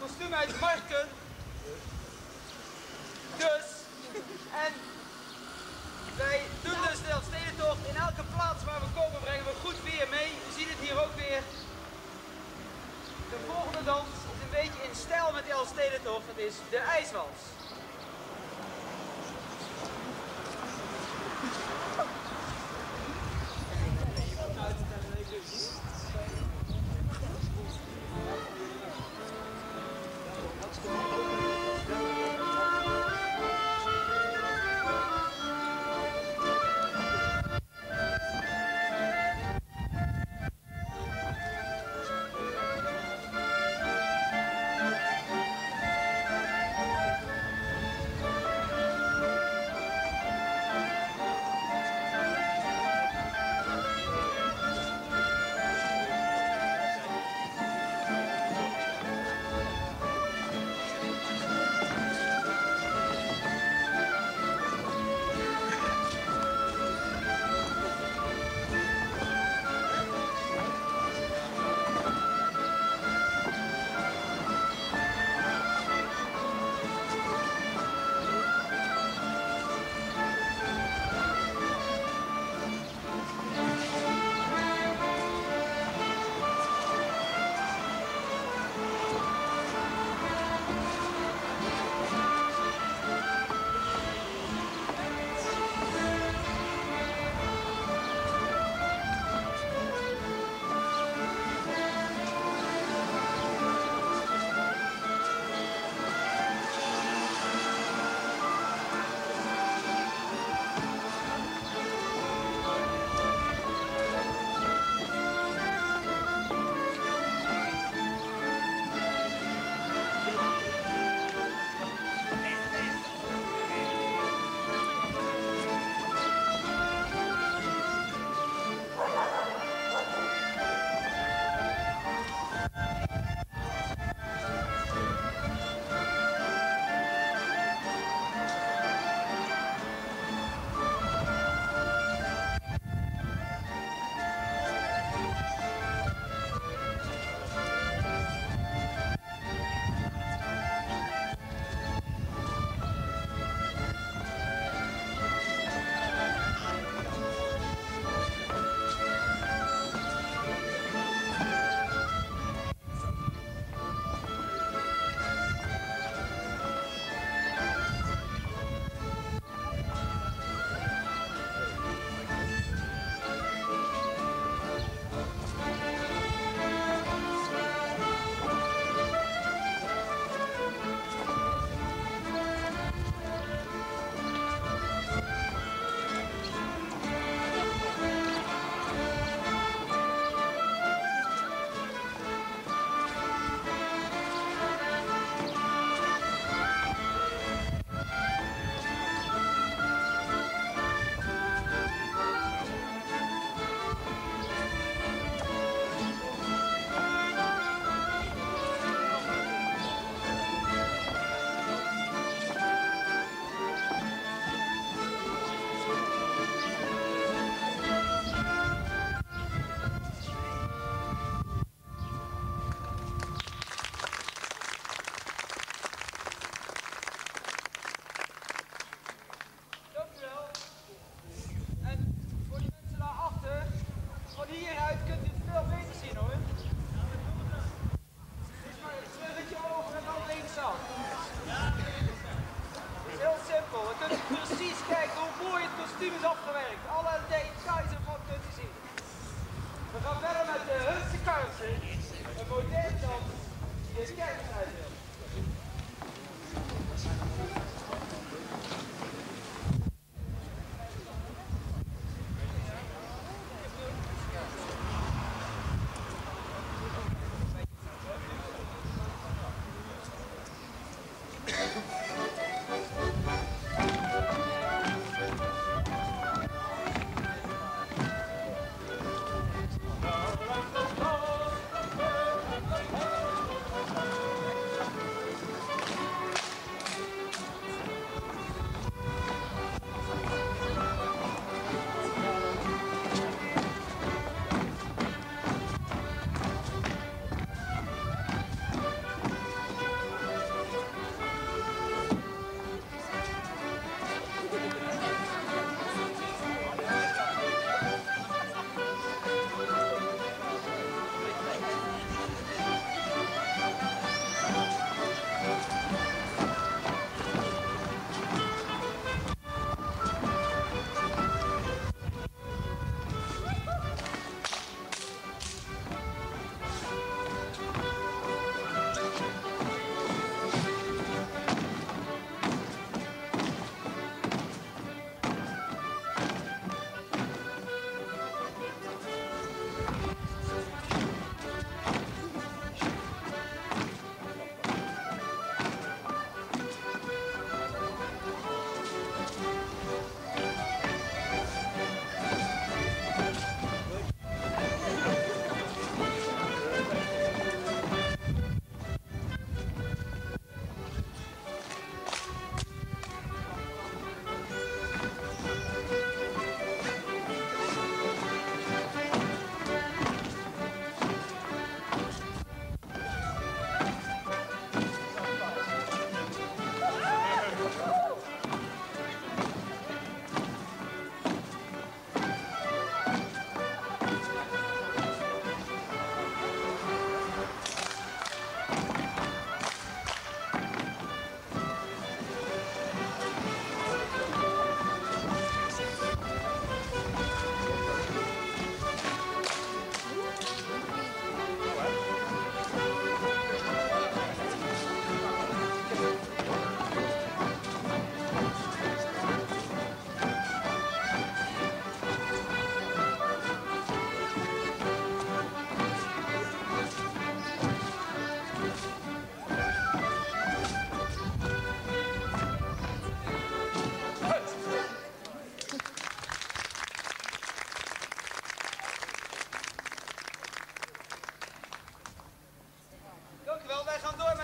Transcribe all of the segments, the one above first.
kostuum uit de markten. Dus, en wij doen dus de Elfstedentocht. In elke plaats waar we komen brengen we goed weer mee. We zien het hier ook weer. De volgende dans is een beetje in stijl met de Elfstedentocht. Dat is de ijswals. kostuum is afgewerkt. Alle details ervan kunt u zien. We gaan verder met de Hutse Karsen. Een moderne dans die is kijkers uitdeelt.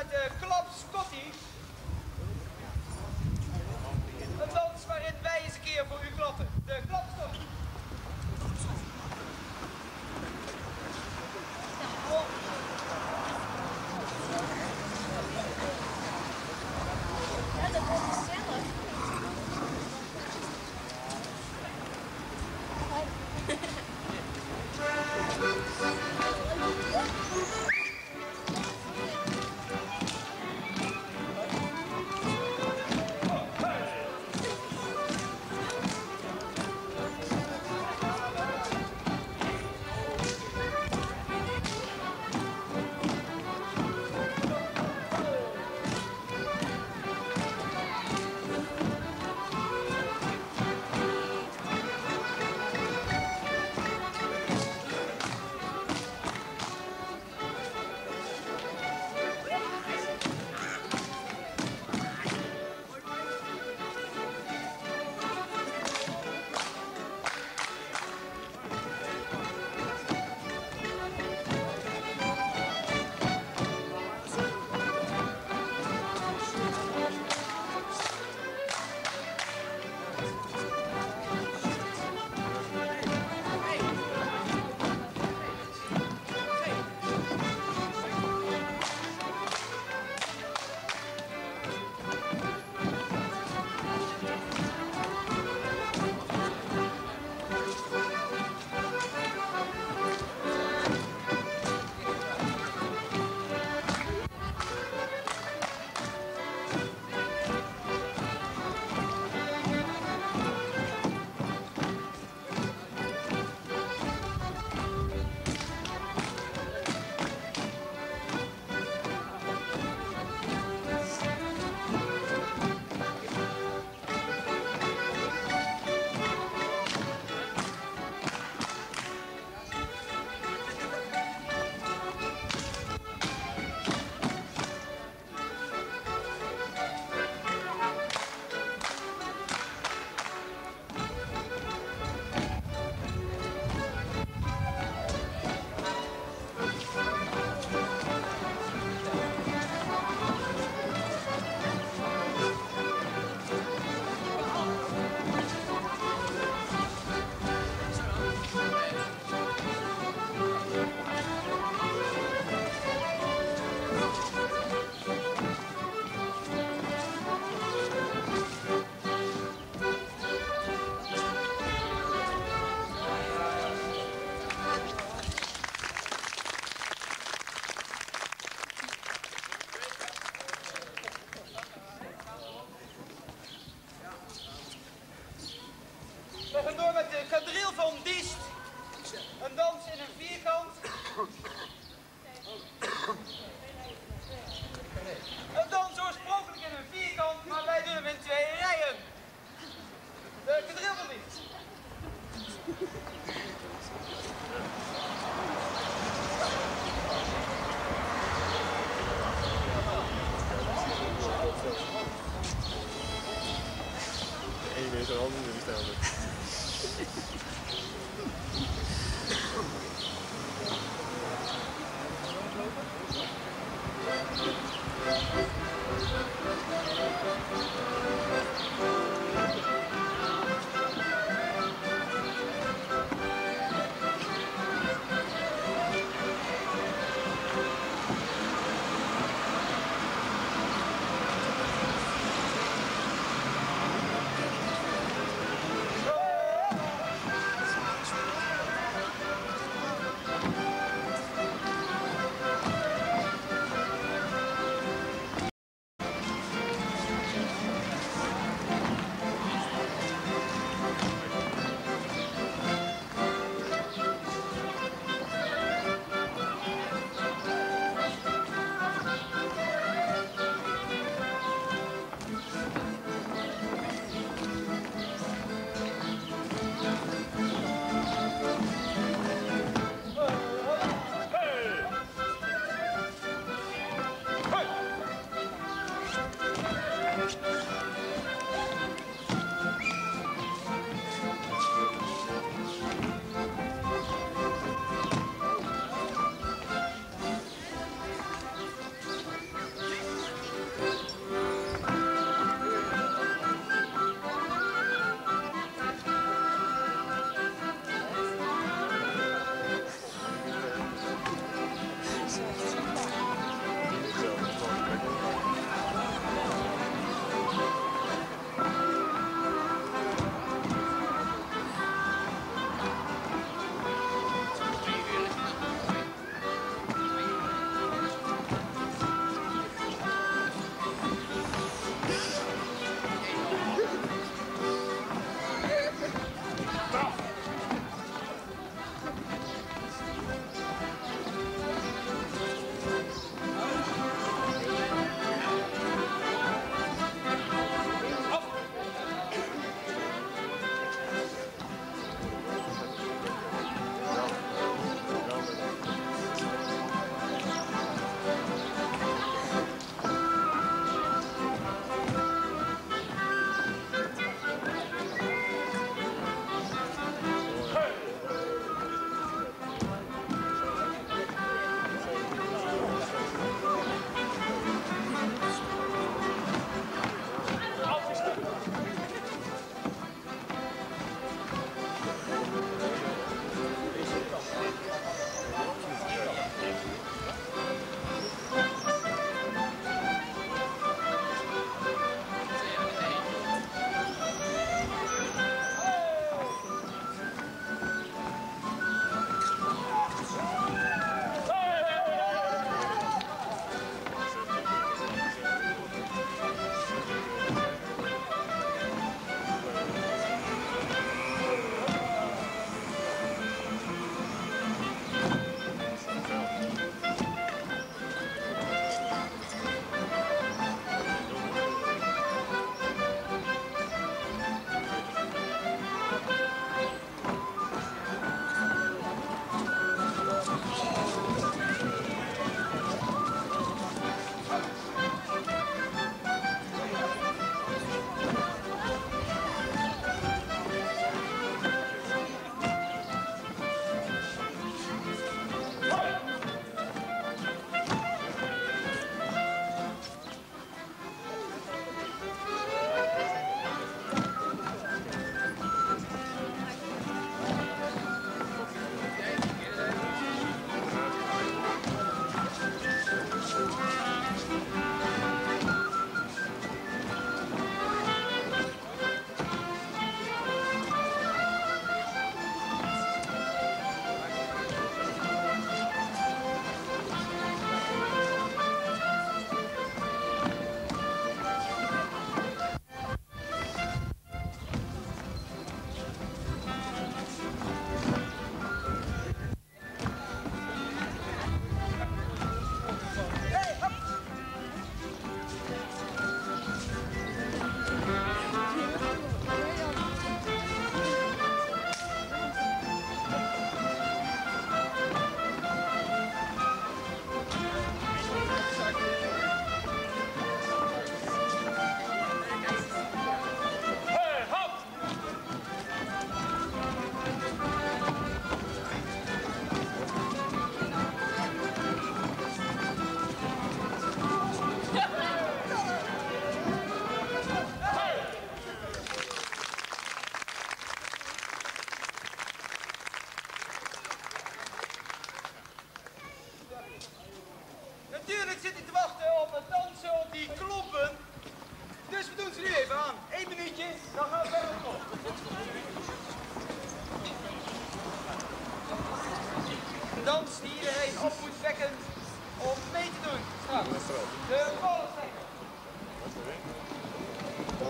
Klap Scotty. Een dans waarin wij eens een keer voor u klappen. De Klap Scotty. Ja, dat wordt gezellig. We gaan door met de quadrille van Diest. Een dans in een vierkant. Een dans oorspronkelijk in een vierkant, maar wij doen hem in 2 rijen. De quadrille van Diest. Eén is een andere die staan er. Zo,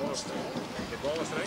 De ballenstreek.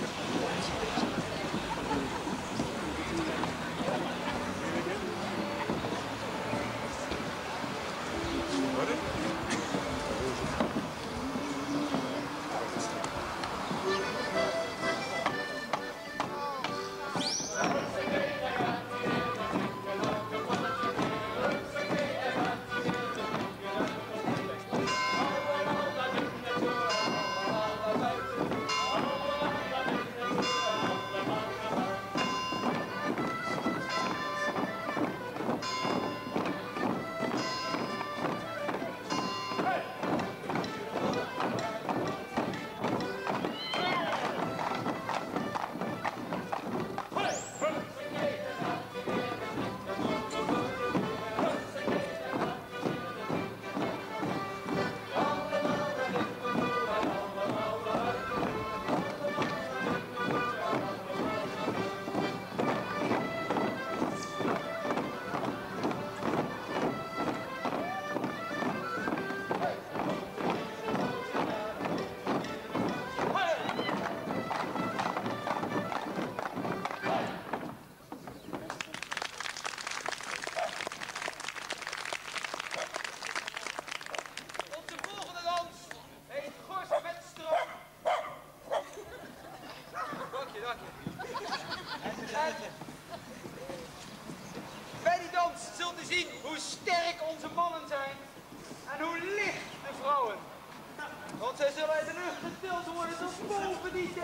Bij die dans zult u zien hoe sterk onze mannen zijn en hoe licht de vrouwen. Want zij zullen uit de lucht getild worden tot boven die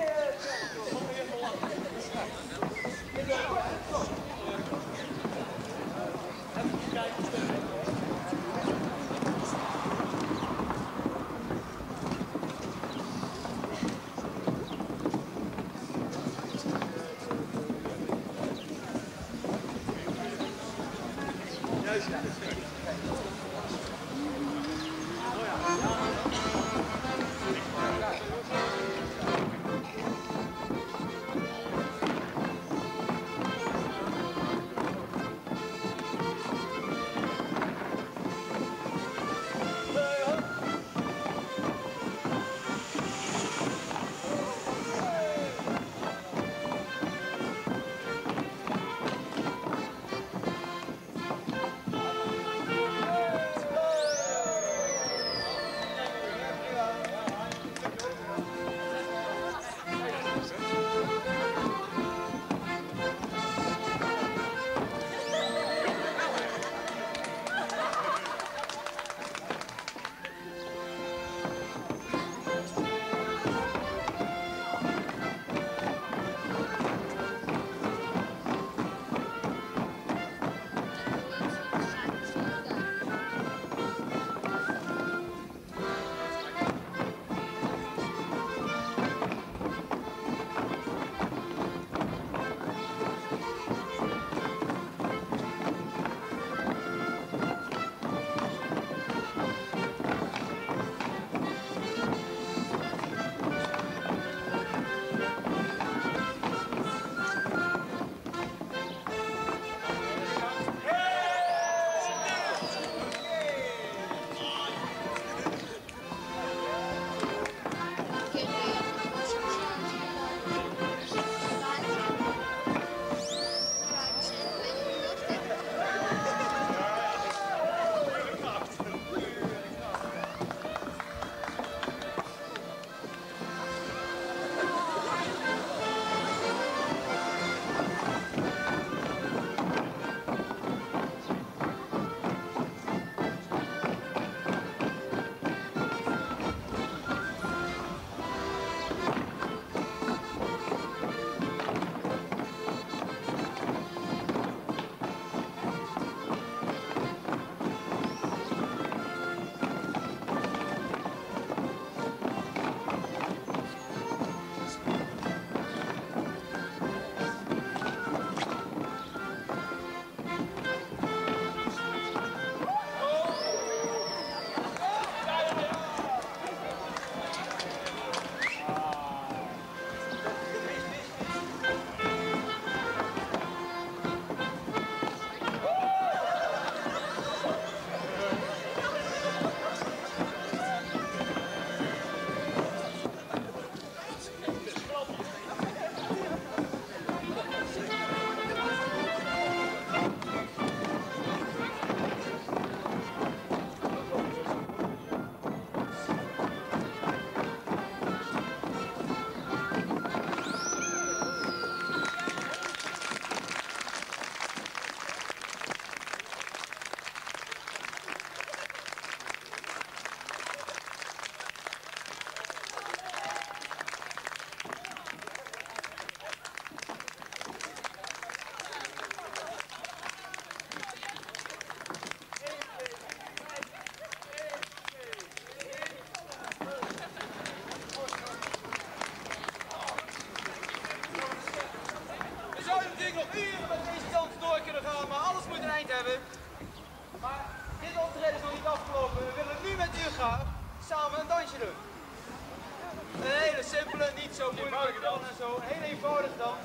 dansje doen. Een hele simpele, niet zo moeilijke dans en zo. Heel eenvoudig dans.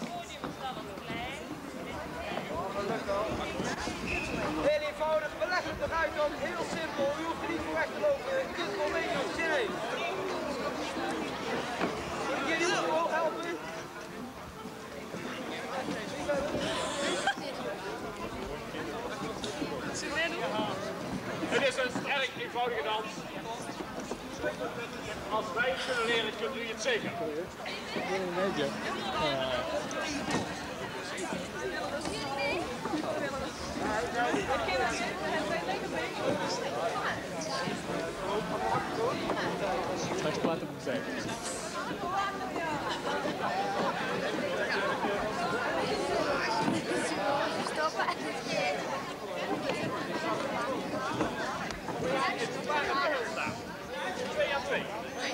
Heel eenvoudig, we leggen het eruit op. Heel simpel, u hoeft er niet voor weg te lopen. U kunt gewoon meedoen, als je zin heeft. Moet ik jullie omhoog helpen? Het is een erg eenvoudige dans. Als wij het kunnen leren, kunt u het zeker. Straks platen moet zijn. Twee aan twee.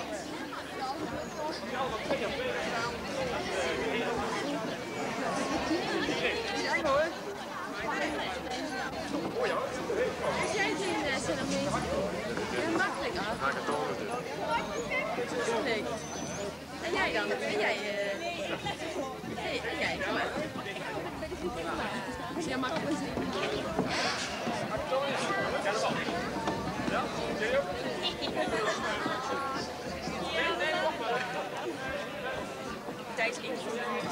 Die allemaal 2 aan 2 gaan staan. Als jij geen centimeter, heel makkelijk af. Ga ik het tonen dus. Tuurlijk. En jij dan? En jij? Nee, en jij? Kom maar. Als jij makkelijk ziet. Ja, zie je ook? Thijs ingevoerd.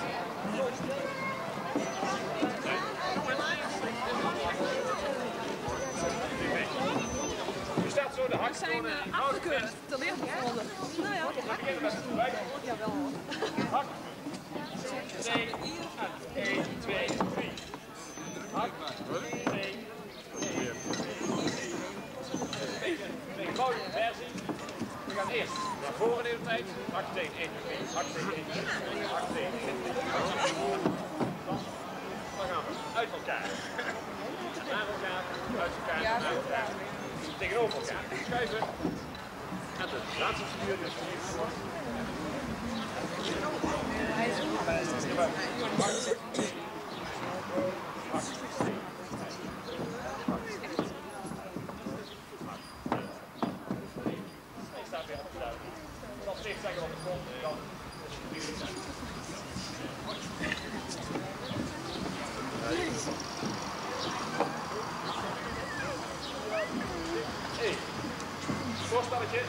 Je staat zo de hak. We zijn afgekeurd, te licht gevonden. Nou ja, We beginnen met het bij. jawel hoor. Hak. 2, 1, 2, 3. Hak. 2, 1. Een eenvoudige versie. We gaan eerst naar voren de hele tijd. Hak tegen 1, 2, hak tegen 1, 2, hak tegen 1, 2. Dan gaan we uit elkaar. Naar elkaar, uit elkaar, naar elkaar. Tegenover elkaar. Schuiven. En de laatste figuur dus. Hij staat weer op de duim. Dan steeds zeggen op de grond en dan is het weer niet. Hey, voorspelletje.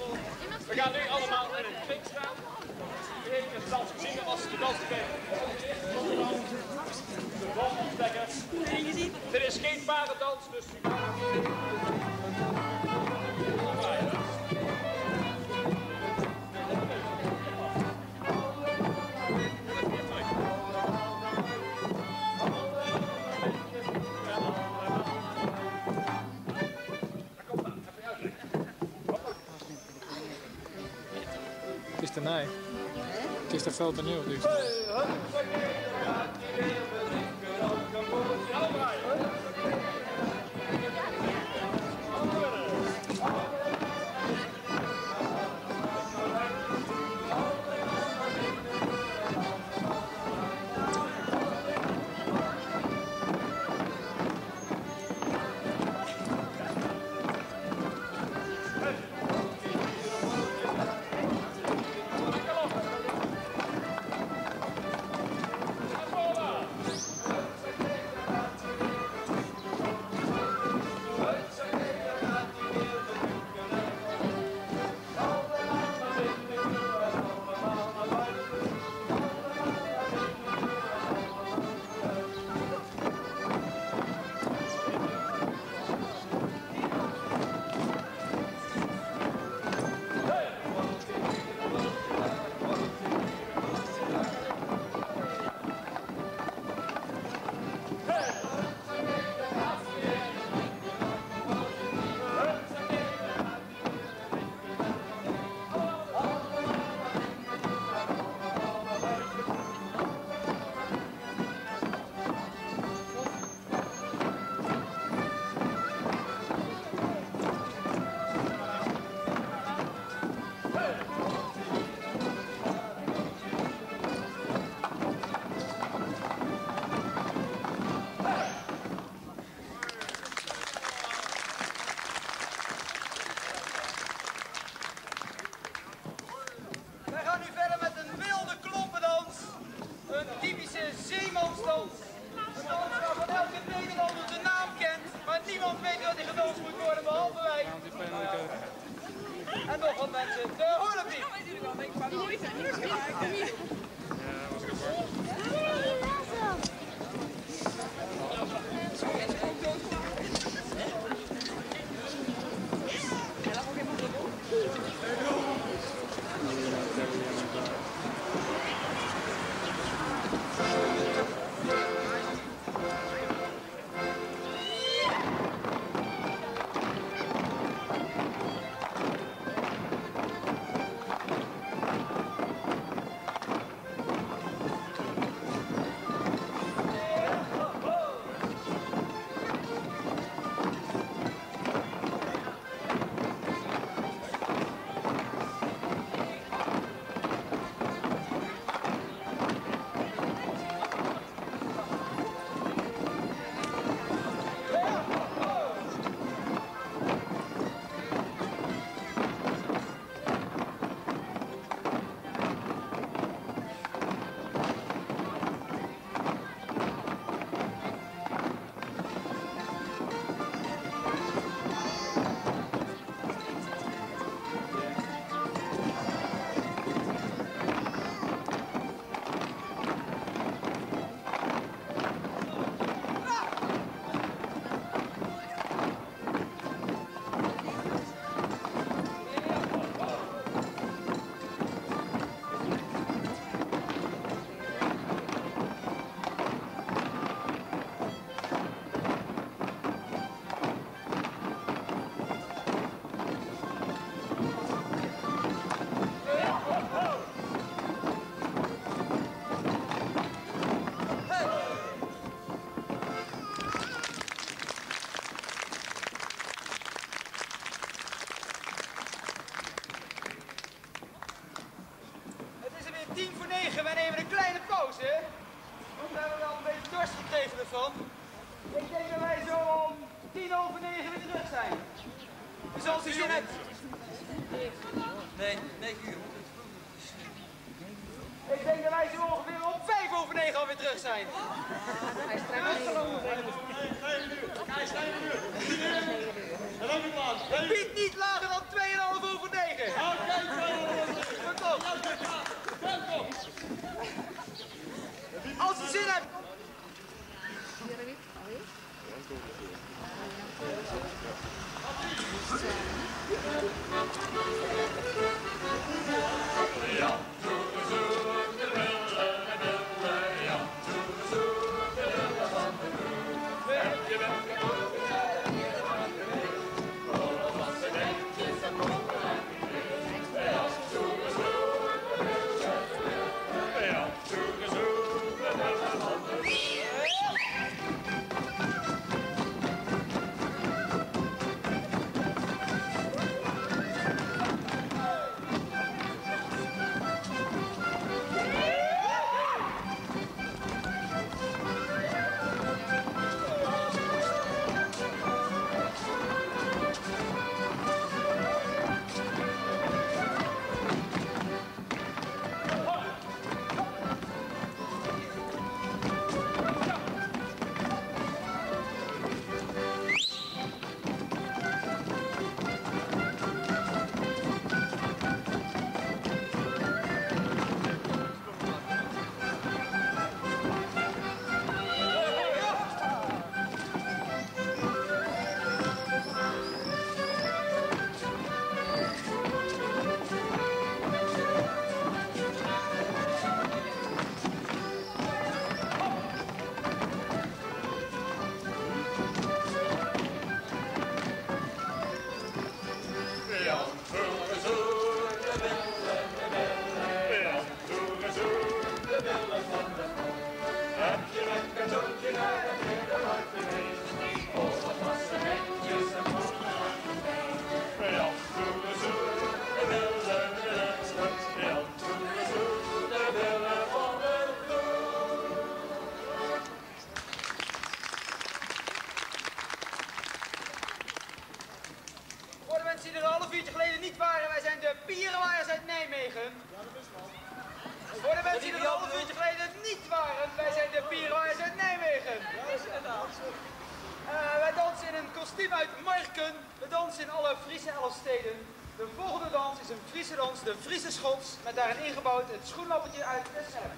We gaan nu allemaal in een kring staan. U heeft de dans gezien, dat was de dans tegen de balstekkers. Dit is geen parendans, dus u gaat Het is te naai. Het is te veel toneel dus. En nog wat mensen, de Horlepiep. Wij nemen een kleine pauze, want we hebben wel een beetje dorst gekregen ervan. Ik denk dat wij zo om 9:10 weer terug zijn. Dus als u zin hebt... Nee, 9 uur. Ik denk dat wij zo ongeveer om 9:05 alweer terug zijn. Hij is Piet niet lager dan 2,5 over 9. Die er een half uurtje geleden niet waren, wij zijn de Pierenwaaiers uit Nijmegen. Voor de mensen die er een half uurtje geleden niet waren, wij zijn de Pierenwaaiers uit Nijmegen. Wij dansen in een kostuum uit Marken, we dansen in alle Friese Elfsteden. De volgende dans is een Friese dans, de Friese Schots, met daarin ingebouwd het schoenlappertje uit de Schelp.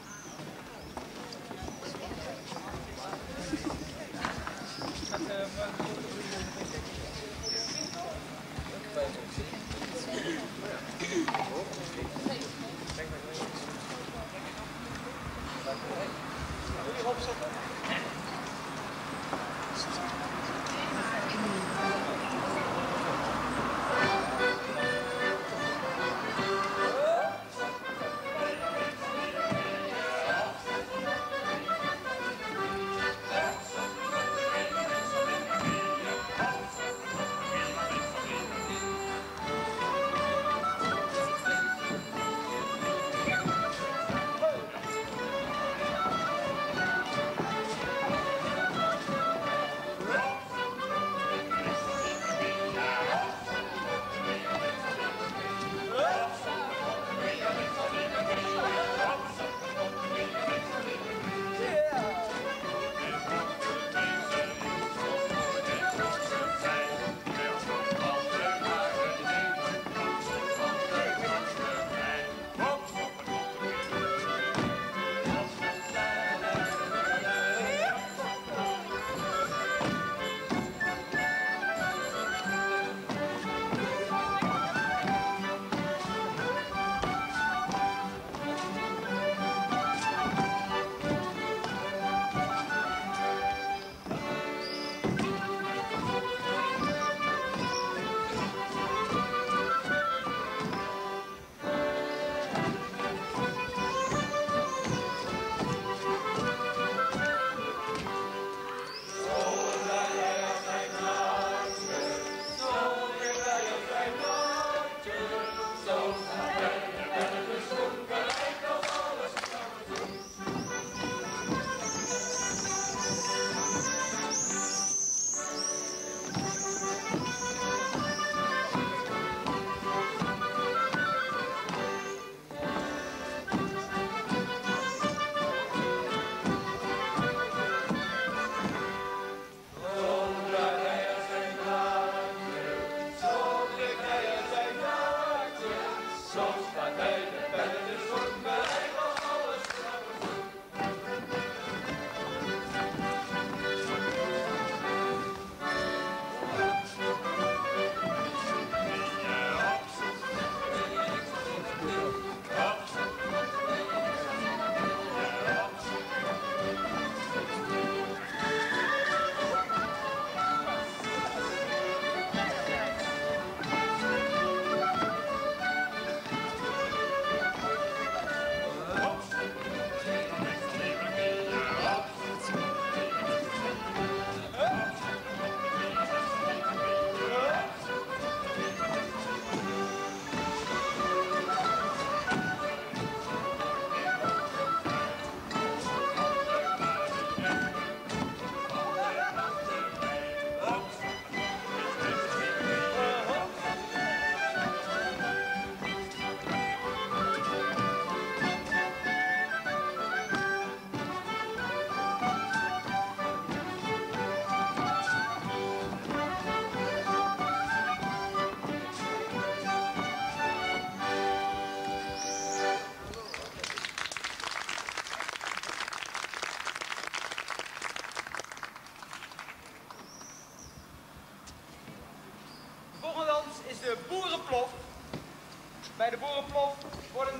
Wil je hierop zetten?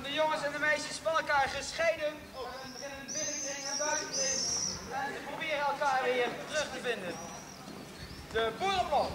de jongens en de meisjes van elkaar gescheiden. We beginnen een binnenkring en buitenkring. En we proberen elkaar weer terug te vinden. De boerenblok.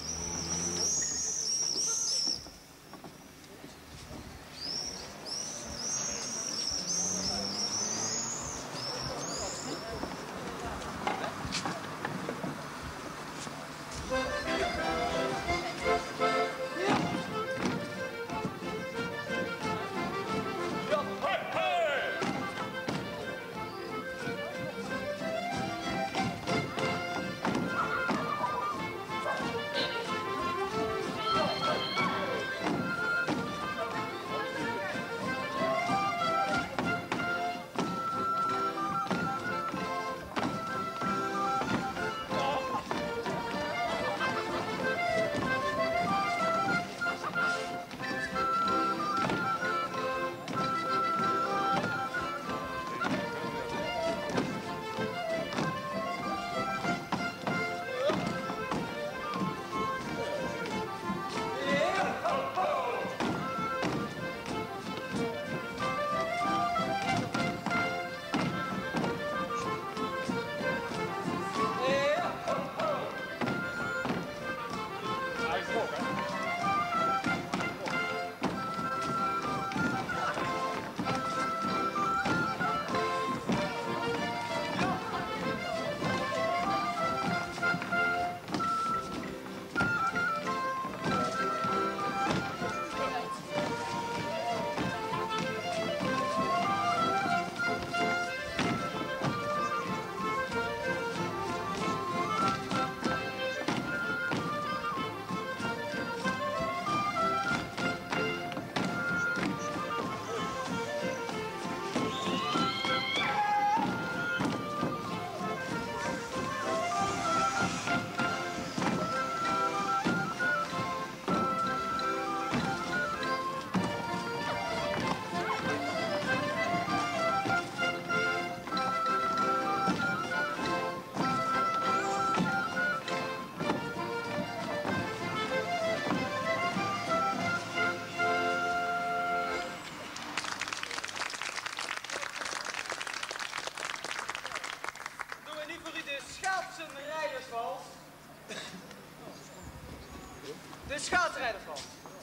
De schaatsrijdersvals.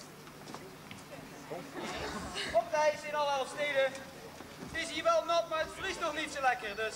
Op reis in alle 11 steden. Het is hier wel nat, maar het vriest nog niet zo lekker, dus...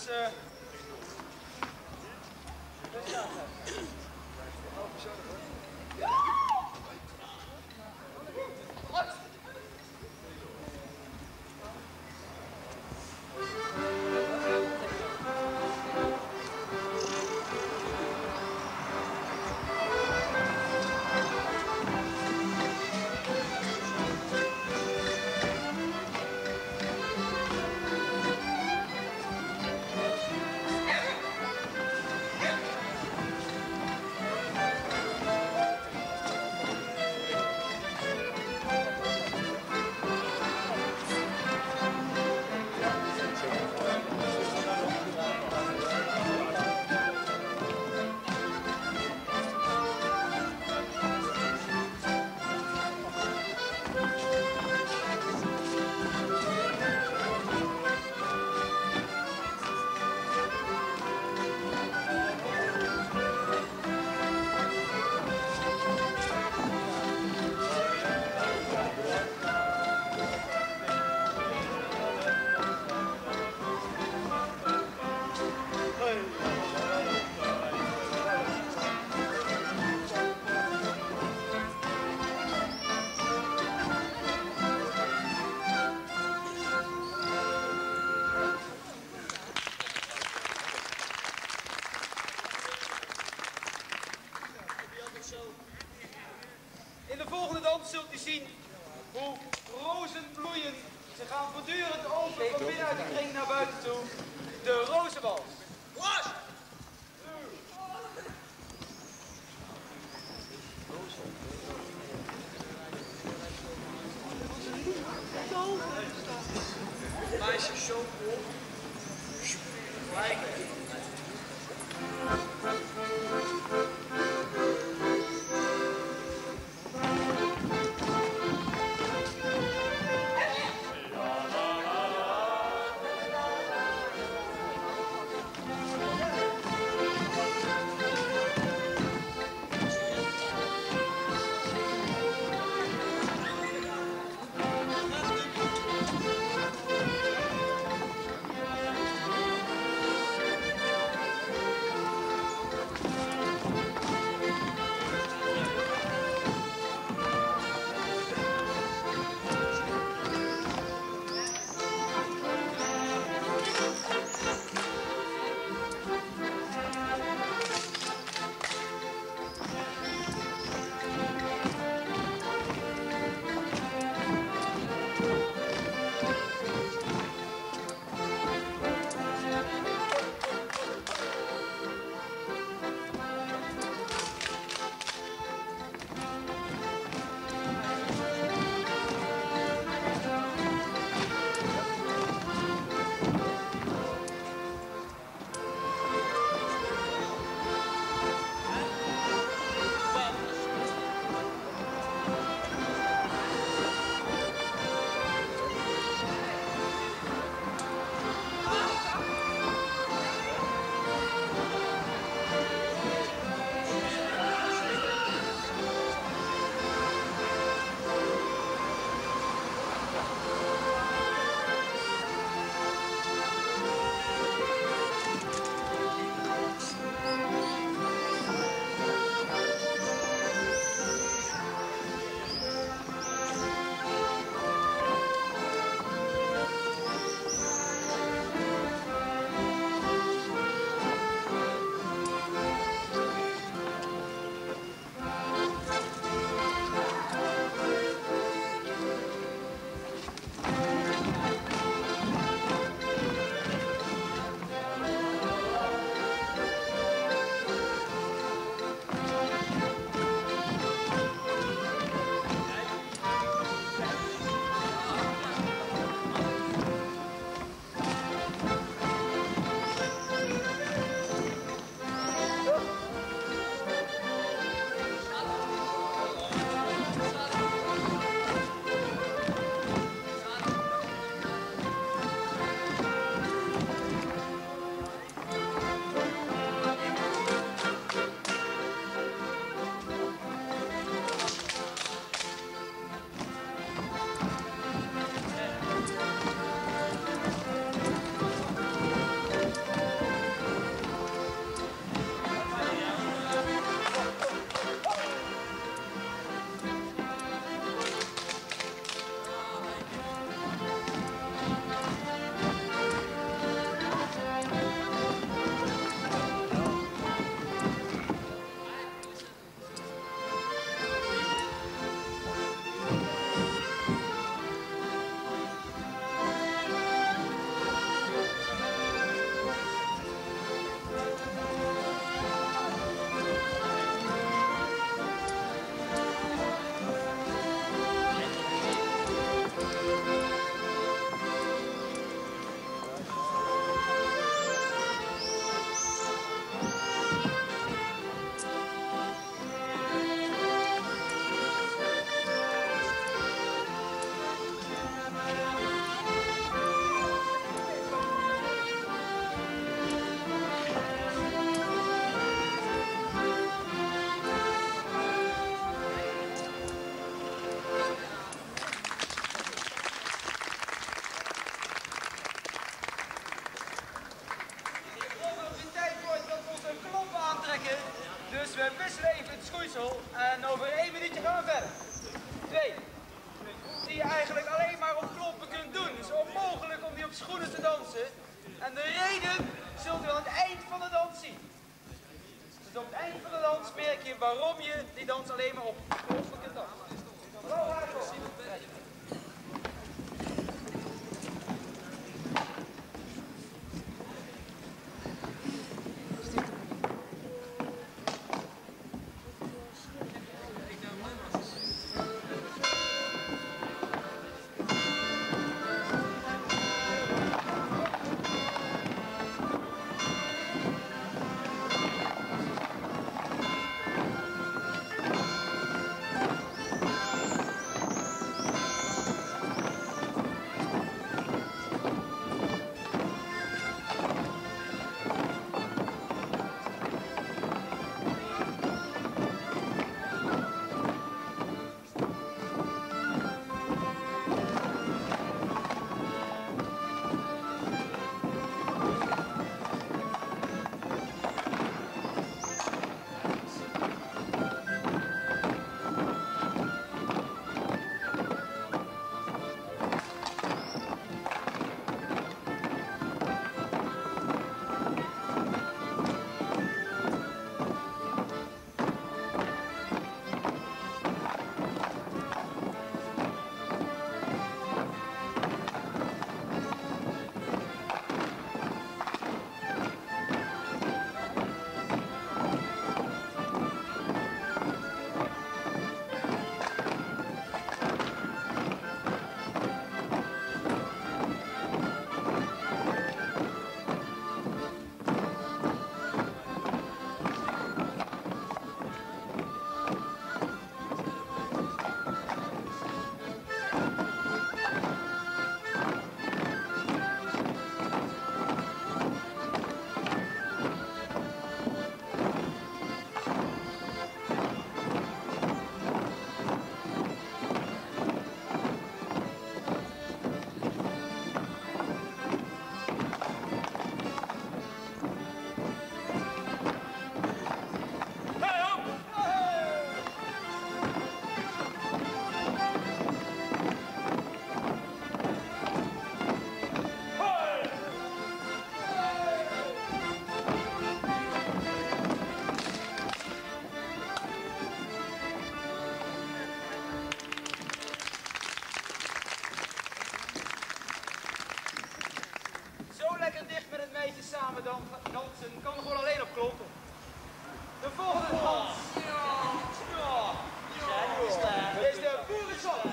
In de volgende dans zult u zien hoe rozen bloeien. Ze gaan voortdurend open van binnenuit de kring naar buiten toe. De rozenwals. Meisjes zo cool. Maar Romje, die danst alleen maar op christelijke dag. Hallo, Rachel. Samen dansen kan gewoon alleen op kloppen. De volgende dans. Is de boerenzang.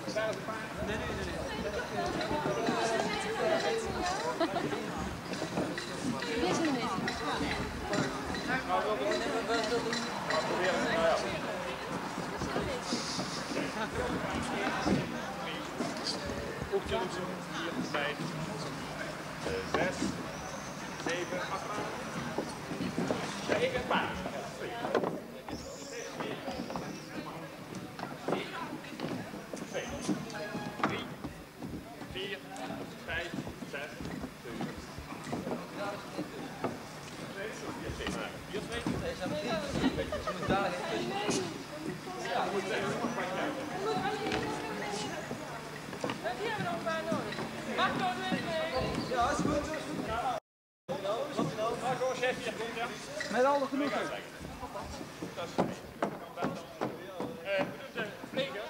Daar is een paard. Nee. Nou, wil doen. Maar probeer het. Nou ja. Hoekje doen ze. 4, 5, 6, 7, 8 maanden. Ja, ik heb paard. 2, 3, 4, 5, 6, 7, 8. Die hebben we nog een paar nodig. Mag ik nog mee? Ja, is goed. Marco, chef, hier komt, ja. Met alle genoegen. Dat is we doen de vliegen.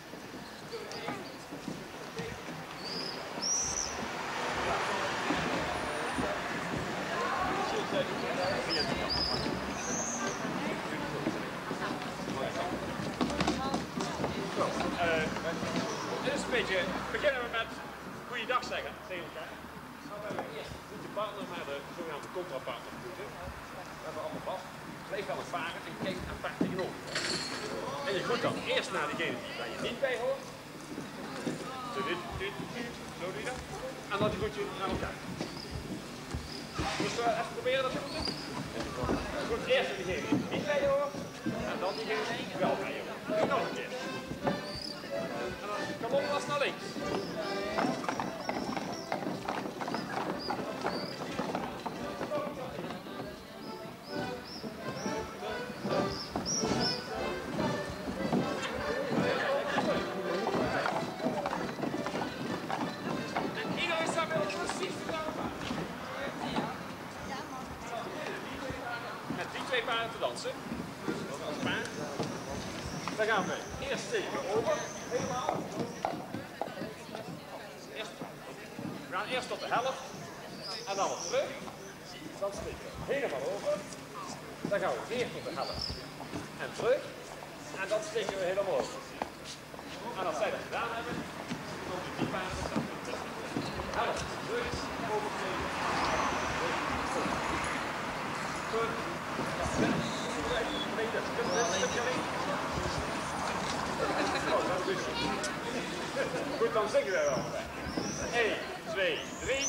Dit is een beetje, beginnen we met goeiedag zeggen tegen elkaar. Dan hebben we eerst niet de partner, maar de zogenaamde contrapartner moeten. Dat hebben we allemaal vast. Blijf wel eens varen en kijk een paar tegenover. En je groet dan eerst naar degene die waar je niet bij hoort. Zo doe je dat. En dan die groet je naar elkaar. Dus we even proberen dat te doen. Goed, eerst degene die niet bij je hoort. En dan diegene die wel bij je hoort. Doe nog een keer. En dan kanonlas naar links. En iedereen staat wel precies gedaan. Met die twee paarden te dansen. Als paard. Dan gaan we eerst steken over. Helemaal. We gaan eerst tot de helft. En dan wat terug. Dan steken we helemaal over. Dan gaan we weer tot de helft. En terug. En dan steken we helemaal over. En als zij dat gedaan hebben, dan komen die paarden op dat punt. Helft, terug, oversteken. Goed. Goed, dan zingen we wel. 1, 2, 3.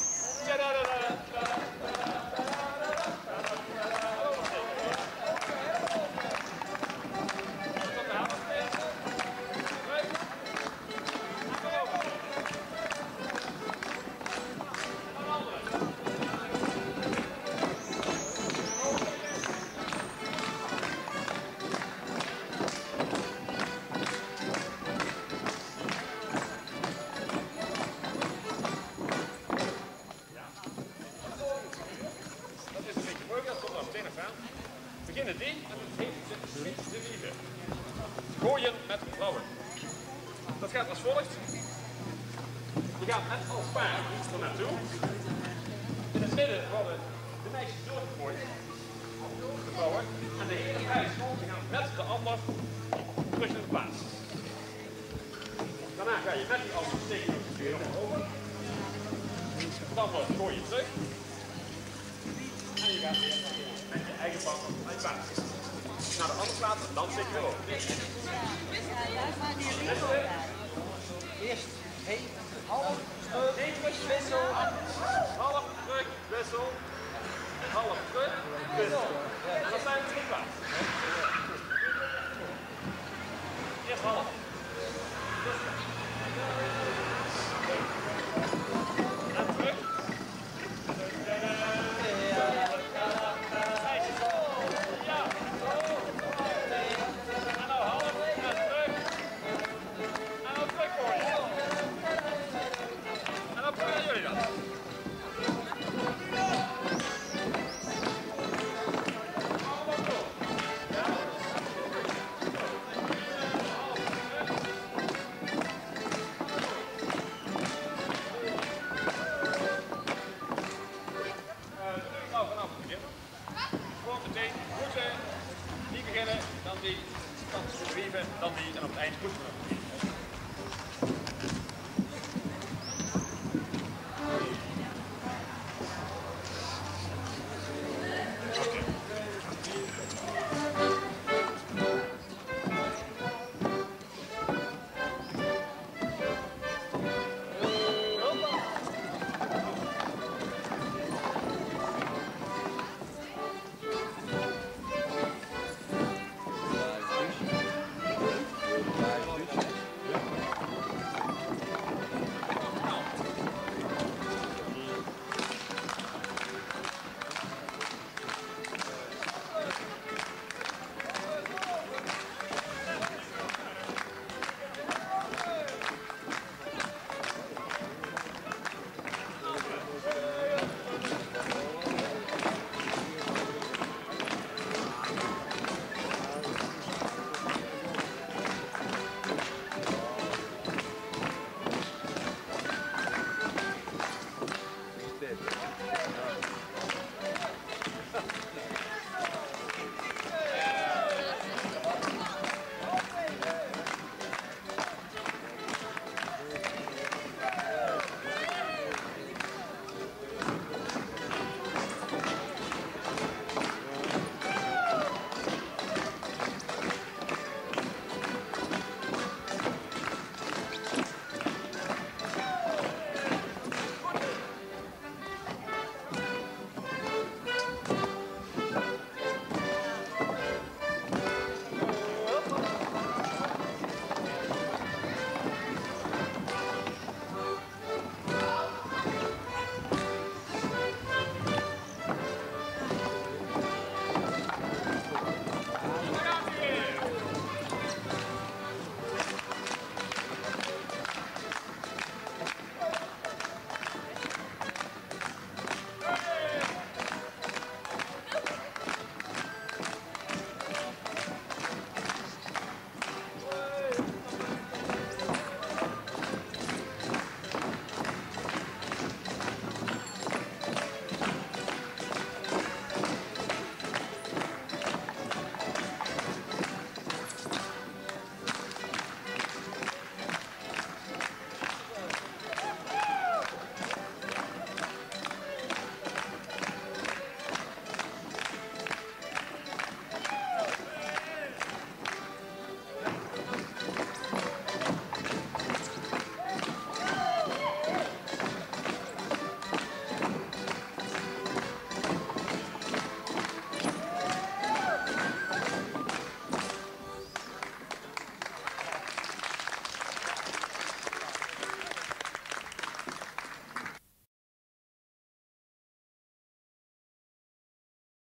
Beginnen die en het heeft de wiegen. Gooien met vrouwen. Dat gaat als volgt. Je gaat met als paard er naartoe. In het midden worden de meisjes doorgegooid. De vrouwen. En de hele prijs gaan met de ander terug naar de plaats. Daarna ga je met die ander steken weer over. Dan gooi je terug. En je gaat weer met je eigen bak naar je plaats. Naar de andere plaats en dan zit je erop. Eerst heen, half, terug, wissel. Half terug, wissel. Half terug, wissel. En dan zijn we terug klaar. Eerst half.